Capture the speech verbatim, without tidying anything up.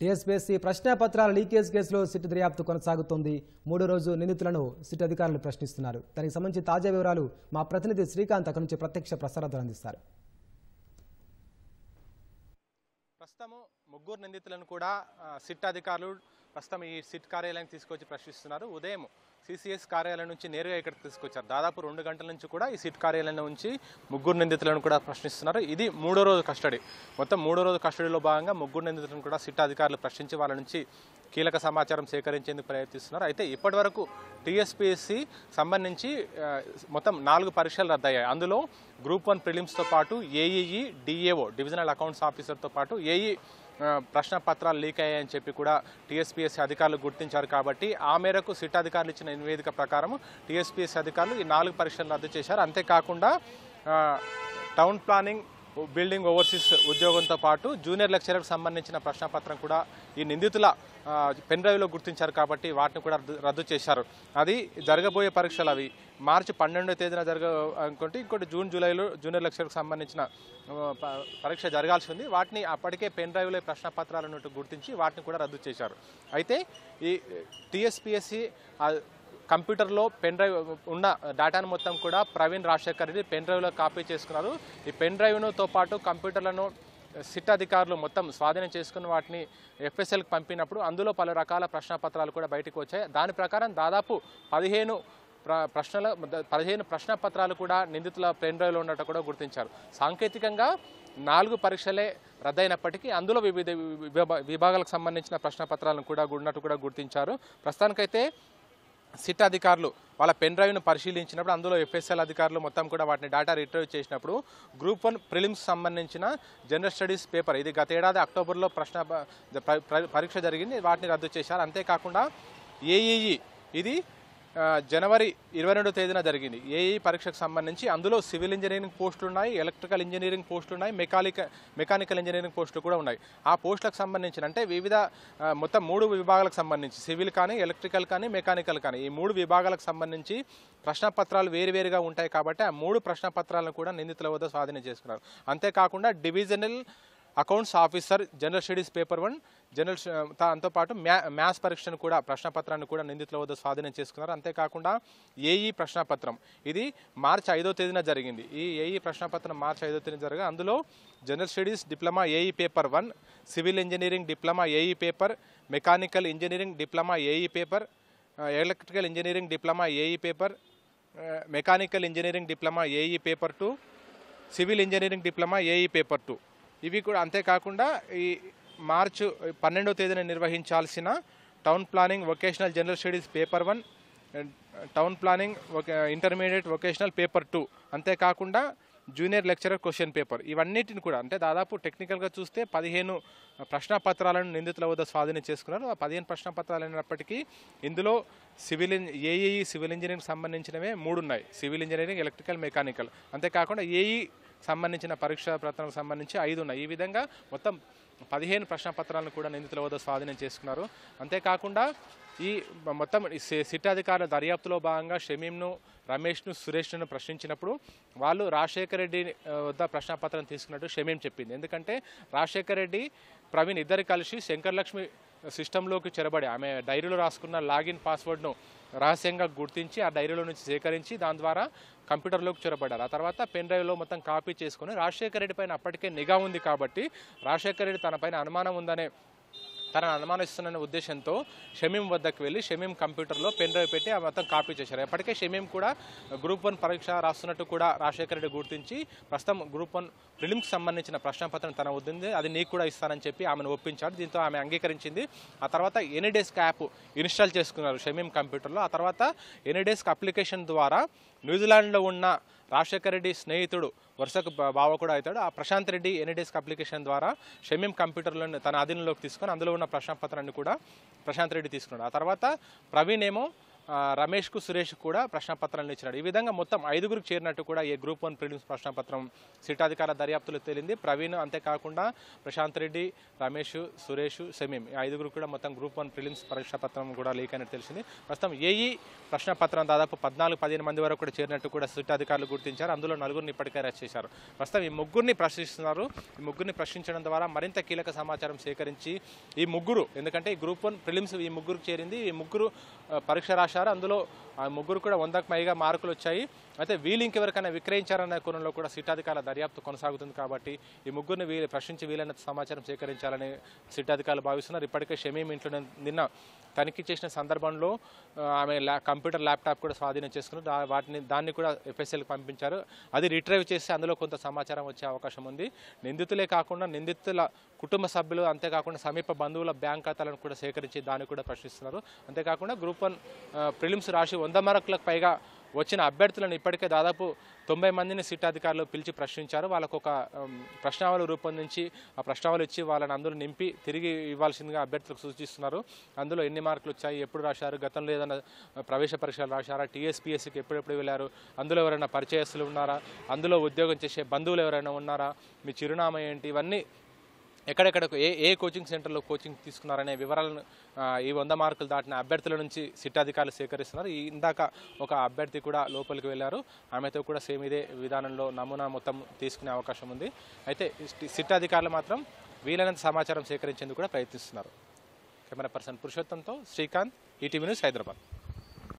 TSPSC ప్రశ్నాపత్రాల leakage కేసులో SIT దర్యాప్తు కొనసాగుతోంది. మూడో రోజు నిందితులను సిట్ అధికారులు ప్రశ్నిస్తున్నారు. దానికి సంబంధించి తాజా వివరాలు మా ప్రతినిధి శ్రీకాంత్ అక్కడి నుంచి ప్రత్యక్ష ప్రసారాలు అందిస్తారు. ప్రస్తుతం ముగ్గురు నిందితులను కూడా సిట్ అధికారులు ప్రస్తుతం ఈ సిట్ కార్యాలయానికి తీసుకొచ్చి ప్రశ్నిస్తున్నారు. ఉదయం సిసిఎస్ కార్యాలయం నుంచి నేరుగా ఇక్కడికి తీసుకొచ్చారు. దాదాపు రెండు గంటల నుంచి కూడా ఈ సిట్ కార్యాలయం నుంచి ముగ్గురు నిందితులను కూడా ప్రశ్నిస్తున్నారు. ఇది మూడో రోజు కస్టడీ. మొత్తం మూడో రోజు కస్టడీలో భాగంగా ముగ్గురు నిందితులను కూడా సిట్ అధికారులు ప్రశ్నించి వాళ్ళ నుంచి కీలక సమాచారం సేకరించేందుకు ప్రయత్నిస్తున్నారు. అయితే ఇప్పటి వరకు టీఎస్పీఎస్సీ సంబంధించి మొత్తం నాలుగు పరీక్షలు రద్దయ్యాయి. అందులో గ్రూప్ వన్ ప్రిలిమ్స్తో పాటు ఏఈఈ డిఏఓ డివిజనల్ అకౌంట్స్ ఆఫీసర్తో పాటు ఏఈ ప్రశ్న పత్రాలు లీక్ అయ్యాయని చెప్పి కూడా టీఎస్పీఎస్సీ అధికారులు గుర్తించారు. కాబట్టి ఆ మేరకు సిట్ అధికారులు ఇచ్చిన నివేదిక ప్రకారం టీఎస్పీఎస్సీ అధికారులు ఈ నాలుగు పరీక్షలు రద్దు చేశారు. అంతేకాకుండా టౌన్ ప్లానింగ్ బిల్డింగ్ ఓవర్సీస్ ఉద్యోగంతో పాటు జూనియర్ లెక్చరర్కి సంబంధించిన ప్రశ్నపత్రం కూడా ఈ నిందితుల పెన్ డ్రైవ్లో గుర్తించారు. కాబట్టి వాటిని కూడా రద్దు చేశారు. అది జరగబోయే పరీక్షలు అవి మార్చి పన్నెండవ తేదీన జరగ అనుకుంటే ఇంకోటి జూన్ జూలైలో జూనియర్ లెక్చరర్కి సంబంధించిన పరీక్ష జరగాల్సి ఉంది. వాటిని అప్పటికే పెన్ డ్రైవ్లో ప్రశ్నపత్రాలు ఉన్నట్టు గుర్తించి వాటిని కూడా రద్దు చేశారు. అయితే ఈ టీఎస్పీఎస్సీ కంప్యూటర్లో పెన్ డ్రైవ్ ఉన్న డేటాను మొత్తం కూడా ప్రవీణ్ రాజశేఖర్ రెడ్డి పెన్ డ్రైవ్లో కాపీ చేసుకున్నారు. ఈ పెన్ డ్రైవ్తో పాటు కంప్యూటర్లను సిట్ అధికారులు మొత్తం స్వాధీనం చేసుకుని వాటిని ఎఫ్ఎస్ఎల్కి పంపినప్పుడు అందులో పలు రకాల ప్రశ్నపత్రాలు కూడా బయటకు వచ్చాయి. దాని ప్రకారం దాదాపు పదిహేను ప్ర ప్రశ్నల పదిహేను ప్రశ్నపత్రాలు కూడా నిందితుల పెన్ డ్రైవ్లో ఉన్నట్టు కూడా గుర్తించారు. సాంకేతికంగా నాలుగు పరీక్షలే రద్దయినప్పటికీ అందులో వివిధ విభాగాలకు సంబంధించిన ప్రశ్నపత్రాలను కూడా ఉన్నట్టు కూడా గుర్తించారు. ప్రస్తుతానికైతే సిట్ అధికారులు వాళ్ళ పెన్ డ్రైవ్ను పరిశీలించినప్పుడు అందులో ఎఫ్ఎస్ఎల్ అధికారులు మొత్తం కూడా వాటిని డేటా రిట్రీవ్ చేసినప్పుడు గ్రూప్ వన్ ప్రిలిమ్స్ సంబంధించిన జనరల్ స్టడీస్ పేపర్ ఇది గత ఏడాది అక్టోబర్లో ప్రశ్న పరీక్ష జరిగింది. వాటిని రద్దు చేశారు. అంతేకాకుండా ఏఈఈ ఇది జనవరి ఇరవై రెండో తేదీన జరిగింది. ఏఈ పరీక్షకు సంబంధించి అందులో సివిల్ ఇంజనీరింగ్ పోస్టులు ఉన్నాయి, ఎలక్ట్రికల్ ఇంజనీరింగ్ పోస్టులు ఉన్నాయి, మెకానిక మెకానికల్ ఇంజనీరింగ్ పోస్టులు కూడా ఉన్నాయి. ఆ పోస్టులకు సంబంధించిన అంటే వివిధ మొత్తం మూడు విభాగాలకు సంబంధించి సివిల్ కానీ ఎలక్ట్రికల్ కానీ మెకానికల్ కానీ ఈ మూడు విభాగాలకు సంబంధించి ప్రశ్నపత్రాలు వేరువేరుగా ఉంటాయి. కాబట్టి ఆ మూడు ప్రశ్నపత్రాలను కూడా నిందితుల వద్ద స్వాధీనం చేసుకున్నారు. అంతేకాకుండా divisional accounts officer general studies paper one general దాంతో పాటు మ్యా మ్యాథ్స్ పరీక్షను కూడా ప్రశ్నపత్రాన్ని కూడా నిందితుల వద్ద స్వాధీనం చేసుకున్నారు. అంతేకాకుండా ఏఈ ప్రశ్నపత్రం ఇది మార్చి ఐదో తేదీన జరిగింది. ఈ ఏఈ ప్రశ్నపత్రం మార్చి ఐదో తేదీన జరగా అందులో general studies diploma AE paper one, civil engineering diploma AE paper, mechanical engineering diploma AE paper, electrical engineering diploma AE paper, mechanical engineering diploma AE paper two, civil engineering diploma AE paper two ఇవి కూడా. అంతేకాకుండా ఈ March పన్నెండవ తేదీన నిర్వహించాల్సిన town planning vocational general studies paper one, town planning intermediate vocational paper two, అంతేకాకుండా junior lecturer question paper ఇవన్నిటిని కూడా అంటే దాదాపు టెక్నికల్గా చూస్తే పదిహేను ప్రశ్నపత్రాలను నిందితుల వద్ద స్వాధీనం చేసుకున్నారు. ఆ పదిహేను ప్రశ్నపత్రాలు అయినప్పటికీ ఇందులో సివిల్ ఏఈ సివిల్ ఇంజనీరింగ్ సంబంధించినవే మూడు ఉన్నాయి, సివిల్ ఇంజనీరింగ్, ఎలక్ట్రికల్, మెకానికల్. అంతేకాకుండా ఏఈ సంబంధించిన పరీక్షా పత్రాలకు సంబంధించి ఐదు ఉన్నాయి. ఈ విధంగా మొత్తం పదిహేను ప్రశ్నపత్రాలను కూడా నిందితుల వద్ద స్వాధీనం చేసుకున్నారు. అంతేకాకుండా ఈ మొత్తం సిట్ అధికారుల దర్యాప్తులో భాగంగా షమీంను, రమేష్ను, సురేష్ను ప్రశ్నించినప్పుడు వాళ్ళు రాజశేఖర్ రెడ్డి వద్ద ప్రశ్నపత్రం తీసుకున్నట్టు షమీం చెప్పింది. ఎందుకంటే రాజశేఖర్ రెడ్డి, ప్రవీణ్ ఇద్దరు కలిసి శంకరలక్ష్మి సిస్టంలోకి చెరబడి ఆమె డైరీలో రాసుకున్న లాగిన్ పాస్వర్డ్ను రహస్యంగా గుర్తించి ఆ డైరీలో నుంచి సేకరించి దాని ద్వారా కంప్యూటర్లోకి చొరబడ్డారు. ఆ తర్వాత పెన్ డ్రైవ్లో మొత్తం కాపీ చేసుకుని రాజశేఖర్ రెడ్డి పైన అప్పటికే నిఘా ఉంది కాబట్టి రాజశేఖర్ రెడ్డి తన పైన అనుమానం ఉందనే తనను అనుమానిస్తున్న ఉద్దేశంతో షమీం వద్దకు వెళ్ళి షమీం కంప్యూటర్లో పెన్ డ్రైవ్ పెట్టి ఆ మొత్తం కాపీ చేశారు. ఎప్పటికే షమీం కూడా గ్రూప్ వన్ పరీక్ష రాస్తున్నట్టు కూడా రాజశేఖర్ రెడ్డి గుర్తించి ప్రస్తుతం గ్రూప్ వన్ ప్రిలిమ్స్కి సంబంధించిన ప్రశ్నపత్రం తన వద్ద అది నీకు కూడా ఇస్తానని చెప్పి ఆమెను ఒప్పించాడు. దీంతో ఆమె అంగీకరించింది. ఆ తర్వాత ఎనీడెస్క్ యాప్ ఇన్స్టాల్ చేసుకున్నారు షమీం కంప్యూటర్లో. ఆ తర్వాత ఎనీడెస్క్ అప్లికేషన్ ద్వారా న్యూజిలాండ్లో ఉన్న రాజశేఖర్ రెడ్డి స్నేహితుడు వరుసకు బావ కూడా అవుతాడు ఆ ప్రశాంత్ రెడ్డి ఎనీడెస్క్ అప్లికేషన్ ద్వారా షమీం కంప్యూటర్లో తన అధీనంలోకి తీసుకొని అందులో ఉన్న ప్రశ్నపత్రాన్ని కూడా ప్రశాంత్ రెడ్డి తీసుకున్నాడు. ఆ తర్వాత ప్రవీణ్ ఏమో రమేష్కు సురేష్ కూడా ప్రశ్నపత్రాలను ఇచ్చినాడు. ఈ విధంగా మొత్తం ఐదుగురికి చేరినట్టు కూడా ఈ గ్రూప్ వన్ ప్రిలిమ్స్ ప్రశ్నపత్రం సిట్ అధికారుల దర్యాప్తులో తేలింది. ప్రవీణ్ అంతేకాకుండా ప్రశాంత్ రెడ్డి, రమేష్, సురేష్, షమీం ఈ ఐదుగురు కూడా మొత్తం గ్రూప్ వన్ ప్రిలిమ్స్ ప్రశ్నపత్రం కూడా లీక్ అయినట్టు తెలిసింది. ప్రస్తుతం ఏఈ ప్రశ్నపత్రం దాదాపు పద్నాలుగు పదిహేను మంది వరకు కూడా చేరినట్టు కూడా సిట్ అధికారులు గుర్తించారు. అందులో నలుగురిని ఇప్పటికే అరెస్ట్ చేశారు. ప్రస్తుతం ఈ ముగ్గురిని ప్రశ్నిస్తున్నారు. ఈ ముగ్గురిని ప్రశ్నించడం ద్వారా మరింత కీలక సమాచారం సేకరించి ఈ ముగ్గురు, ఎందుకంటే ఈ గ్రూప్ వన్ ప్రిలిమ్స్ ఈ ముగ్గురు చేరింది, ఈ ముగ్గురు పరీక్ష రాశారు. అందులో ఆ ముగ్గురు కూడా వందకు పైగా మార్కులు వచ్చాయి. అయితే వీళ్ళు ఇంకెవరికైనా విక్రయించారన్న కోణంలో కూడా సిట్ అధికారుల దర్యాప్తు కొనసాగుతుంది. కాబట్టి ఈ ముగ్గురిని వీళ్ళు ప్రశ్నించి వీలైనంత సమాచారం సేకరించాలని సిట్ అధికారులు భావిస్తున్నారు. ఇప్పటికే షమీం ఇంట్లో నిన్న తనిఖీ చేసిన సందర్భంలో ఆమె ల్యా కంప్యూటర్ ల్యాప్టాప్ కూడా స్వాధీనం చేసుకుని దా వాటిని దాన్ని కూడా ఎఫ్ఎస్ఎల్కి పంపించారు. అది రిట్రైవ్ చేస్తే అందులో కొంత సమాచారం వచ్చే అవకాశం ఉంది. నిందితులే కాకుండా నిందితుల కుటుంబ సభ్యులు, అంతేకాకుండా సమీప బంధువుల బ్యాంక్ ఖాతాలను కూడా సేకరించి దాన్ని కూడా ప్రశ్నిస్తున్నారు. అంతేకాకుండా గ్రూప్ వన్ ప్రిలిమ్స్ రాసి వంద మార్కులకు పైగా వచ్చిన అభ్యర్థులను ఇప్పటికే దాదాపు తొంభై మందిని సిట్ అధికారులు పిలిచి ప్రశ్నించారు. వాళ్ళకు ఒక ప్రశ్నావళి రూపొందించి ఆ ప్రశ్నావళి ఇచ్చి వాళ్ళని అందులో నింపి తిరిగి ఇవ్వాల్సిందిగా అభ్యర్థులకు సూచిస్తున్నారు. అందులో ఎన్ని మార్కులు వచ్చాయి, ఎప్పుడు రాశారు, గతంలో ఏదైనా ప్రవేశ పరీక్షలు రాశారా, టీఎస్పీఎస్సీకి ఎప్పుడెప్పుడు వెళ్ళారు, అందులో ఎవరైనా పరిచయస్తులు ఉన్నారా, అందులో ఉద్యోగం చేసే బంధువులు ఎవరైనా ఉన్నారా, మీ చిరునామా ఏంటి, ఇవన్నీ ఎక్కడెక్కడకు ఏ ఏ కోచింగ్ సెంటర్లో కోచింగ్ తీసుకున్నారనే వివరాలను ఈ వంద మార్కులు దాటిన అభ్యర్థుల నుంచి సిట్ అధికారులు సేకరిస్తున్నారు. ఈ ఇందాక ఒక అభ్యర్థి కూడా లోపలికి వెళ్ళారు. ఆమెతో కూడా సేమ్ ఇదే విధానంలో నమూనా మొత్తం తీసుకునే అవకాశం ఉంది. అయితే సిట్ అధికారులు మాత్రం వీలైనంత సమాచారం సేకరించేందుకు కూడా ప్రయత్నిస్తున్నారు. కెమెరా పర్సన్ పురుషోత్తంతో శ్రీకాంత్, ఈటీవీ న్యూస్, హైదరాబాద్.